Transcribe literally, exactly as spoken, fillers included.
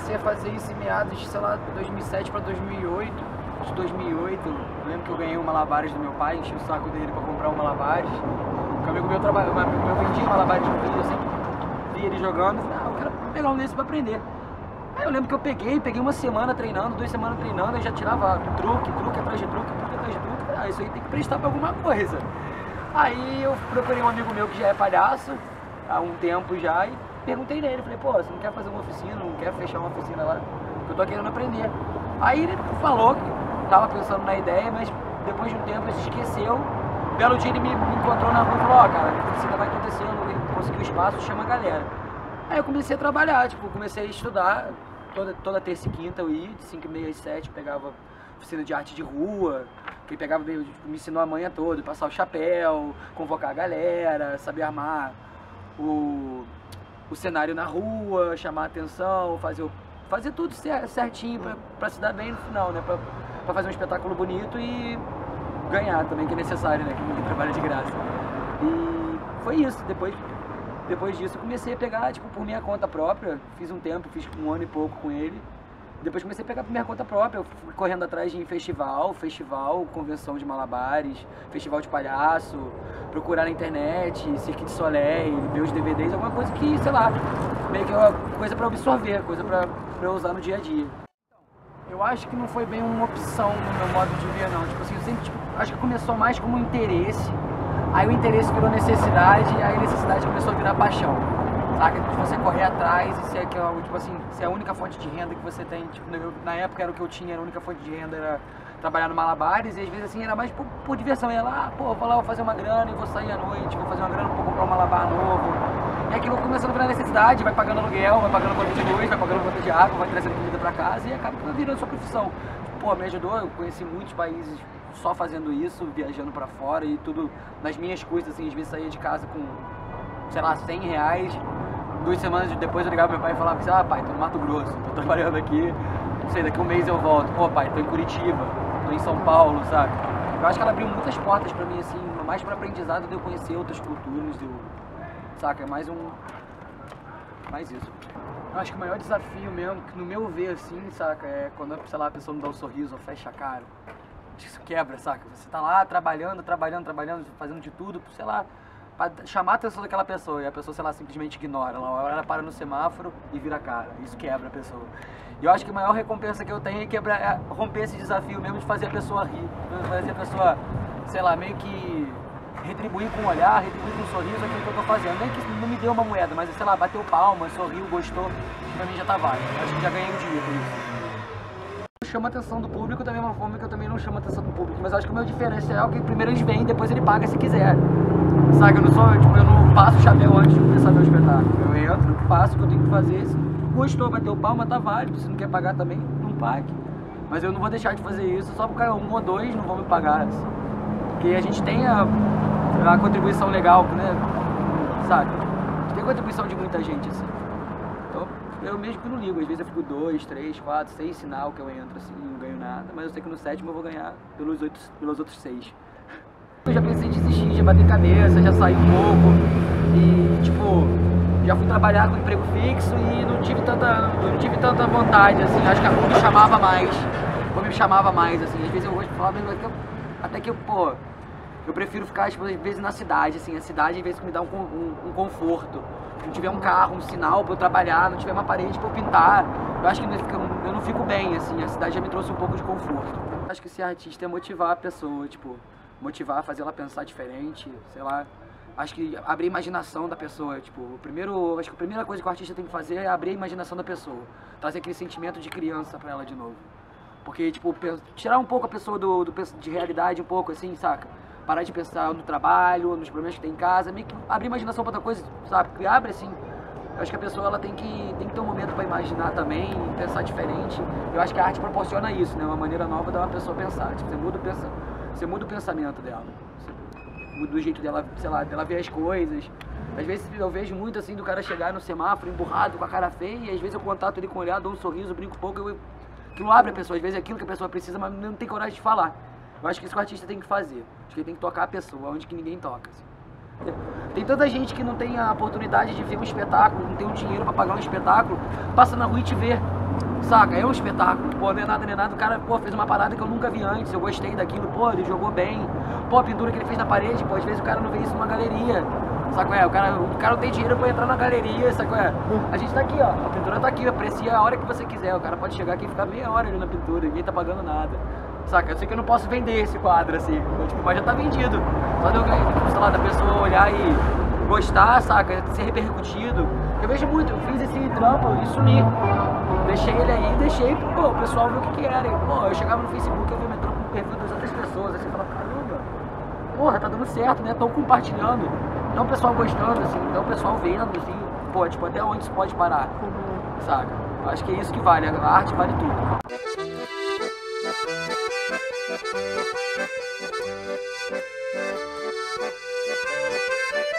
comecei a fazer isso em meados, sei lá, de dois mil e sete para dois mil e oito. De dois mil e oito, eu lembro que eu ganhei um malabares do meu pai, enchi o saco dele pra comprar um malabares. Um amigo meu, trabalha, um amigo meu vendia malabares no Rio, eu sempre via ele jogando, falei, ah, eu quero pegar um desse pra aprender. Aí eu lembro que eu peguei, peguei uma semana treinando, duas semanas treinando, e já tirava truque, truque atrás de truque, truque atrás de truque. Ah, isso aí tem que prestar pra alguma coisa. Aí eu procurei um amigo meu que já é palhaço, há um tempo já, e perguntei nele, falei, pô, você não quer fazer uma oficina, não quer fechar uma oficina lá? Eu tô querendo aprender. Aí ele falou que tava pensando na ideia, mas depois de um tempo ele se esqueceu. Um belo dia ele me, me encontrou na rua e falou, ó, oh, cara, a oficina vai acontecendo, ele conseguiu espaço, chama a galera. Aí eu comecei a trabalhar, tipo, comecei a estudar, toda, toda terça e quinta eu ia, de cinco e meia às sete, pegava oficina de arte de rua, que pegava, tipo, me ensinou a manhã toda, passar o chapéu, convocar a galera, saber armar o, o cenário na rua, chamar a atenção, fazer, o, fazer tudo certinho pra, pra se dar bem no final, né? Pra, pra fazer um espetáculo bonito e ganhar também, que é necessário, né? Que ninguém trabalha de graça. E foi isso. Depois, depois disso eu comecei a pegar, tipo, por minha conta própria. Fiz um tempo, fiz um ano e pouco com ele. Depois comecei a pegar por minha conta própria. Eu fui correndo atrás de festival, festival, convenção de malabares, festival de palhaço, procurar na internet, Cirque du Soleil, ver os D V Ds, alguma coisa que, sei lá, meio que uma coisa pra absorver, coisa pra, pra eu usar no dia a dia. Eu acho que não foi bem uma opção no meu modo de ver, não. Tipo assim, eu sempre, tipo, acho que começou mais como um interesse, aí o interesse virou necessidade, aí a necessidade começou a virar paixão. Saca? De você correr atrás e ser aquela, tipo assim, ser a única fonte de renda que você tem. Tipo, eu, na época era o que eu tinha, a única fonte de renda era trabalhar no malabares, e às vezes assim, era mais por, por diversão. Eu ia lá, pô, vou lá, vou fazer uma grana e vou sair à noite, vou fazer uma grana pra comprar um malabar novo. E aquilo começando a virar necessidade, vai pagando aluguel, vai pagando conta de luz, vai pagando conta de água, vai trazendo comida pra casa e acaba virando sua profissão. Pô, me ajudou, eu conheci muitos países só fazendo isso, viajando pra fora e tudo nas minhas custas, assim, às vezes saía de casa com, sei lá, cem reais. Duas semanas depois eu ligava pro meu pai e falava assim, ah, pai, tô no Mato Grosso, tô trabalhando aqui, não sei, daqui a um mês eu volto. Pô, pai, tô em Curitiba, tô em São Paulo, sabe? Eu acho que ela abriu muitas portas pra mim, assim, mais pra aprendizado de eu conhecer outras culturas, de eu, saca? É mais um... mais isso. Eu acho que o maior desafio mesmo, que no meu ver, assim, saca, é quando, sei lá, a pessoa não dá um sorriso ou fecha a cara. Acho que isso quebra, saca? Você tá lá trabalhando, trabalhando, trabalhando, fazendo de tudo, sei lá, pra chamar a atenção daquela pessoa, e a pessoa, sei lá, simplesmente ignora. Ela, ela para no semáforo e vira a cara. Isso quebra a pessoa. E eu acho que a maior recompensa que eu tenho é, quebrar, é romper esse desafio mesmo de fazer a pessoa rir. Fazer a pessoa, sei lá, meio que retribuir com um olhar, retribuir com um sorriso aquilo que eu tô fazendo. Nem que não me deu uma moeda, mas, sei lá, bateu palma, sorriu, gostou, pra mim já tá válido. Eu acho que já ganhei um dia por isso. Chama a atenção do público da mesma forma que eu também não chamo a atenção do público, mas eu acho que o meu diferencial é que primeiro eles vêm, depois ele paga se quiser. Sabe, eu não sou, tipo, eu não passo o chapéu antes de começar meu espetáculo. Eu entro, faço o que eu tenho que fazer, se gostou, bateu palma, tá válido, se não quer pagar também, não pague. Mas eu não vou deixar de fazer isso só porque um ou dois não vão me pagar, assim. Porque a gente tem a, a contribuição legal, né, sabe? A gente tem a contribuição de muita gente, assim. Então, eu mesmo que não ligo, às vezes eu fico dois, três, quatro, seis sinal que eu entro, assim, não ganho nada, mas eu sei que no sétimo eu vou ganhar pelos, oito, pelos outros seis. Eu já pensei em desistir, já bati cabeça, já saí um pouco e, tipo, já fui trabalhar com emprego fixo e não tive tanta, não tive tanta vontade, assim, acho que a rua me chamava mais, a rua me chamava mais, assim, às vezes eu gosto de falar, mas eu, até que eu, pô, eu prefiro ficar, tipo, às vezes na cidade, assim, a cidade às vezes me dá um, um, um conforto, se não tiver um carro, um sinal pra eu trabalhar, não tiver uma parede pra eu pintar, eu acho que eu não fico bem, assim, a cidade já me trouxe um pouco de conforto. Acho que ser artista é motivar a pessoa, tipo, motivar, fazer ela pensar diferente, sei lá. Acho que abrir a imaginação da pessoa, tipo, o primeiro, acho que a primeira coisa que o artista tem que fazer é abrir a imaginação da pessoa, trazer aquele sentimento de criança pra ela de novo. Porque, tipo, tirar um pouco a pessoa do, do de realidade, um pouco assim, saca? Parar de pensar no trabalho, nos problemas que tem em casa, meio que abrir a imaginação pra outra coisa, sabe? Porque abre assim. Eu acho que a pessoa ela tem que, tem que ter um momento para imaginar também, pensar diferente. Eu acho que a arte proporciona isso, né? Uma maneira nova da uma pessoa pensar. Tipo, você muda o, pensa, você muda o pensamento dela. Você muda o jeito dela, sei lá, dela ver as coisas. Às vezes eu vejo muito assim do cara chegar no semáforo emburrado, com a cara feia, e às vezes eu contato ele com o olhar, dou um sorriso, brinco um pouco, eu, aquilo abre a pessoa. Às vezes é aquilo que a pessoa precisa, mas não tem coragem de falar. Eu acho que isso que o artista tem que fazer. Acho que ele tem que tocar a pessoa, onde que ninguém toca. Assim. Tem tanta gente que não tem a oportunidade de ver um espetáculo, não tem o dinheiro para pagar um espetáculo, passa na rua e te vê. Saca? É um espetáculo. Pô, não é nada, não é nada. O cara, pô, fez uma parada que eu nunca vi antes. Eu gostei daquilo. Pô, ele jogou bem. Pô, a pintura que ele fez na parede, pô, às vezes o cara não vê isso numa galeria. Saca? É? O cara, o cara não tem dinheiro pra entrar na galeria, saca? É? A gente tá aqui, ó. A pintura tá aqui, aprecia a hora que você quiser. O cara pode chegar aqui e ficar meia hora ali na pintura, ninguém tá pagando nada. Saca? Eu sei que eu não posso vender esse quadro assim, tipo, mas já tá vendido. Só de eu, sei lá, da pessoa olhar e gostar, saca? Ser repercutido. Eu vejo muito, eu fiz esse trampo e sumi. Deixei ele aí, deixei, pô, o pessoal viu o que que era. E, pô, eu chegava no Facebook, eu vi o metrô com o perfil das outras pessoas, assim, falava, caramba, porra, tá dando certo, né? Tão compartilhando. Então o pessoal gostando, assim, então o pessoal vendo, assim, pô, tipo, até onde isso pode parar, saca? Eu acho que é isso que vale, a arte vale tudo. We'll be right back.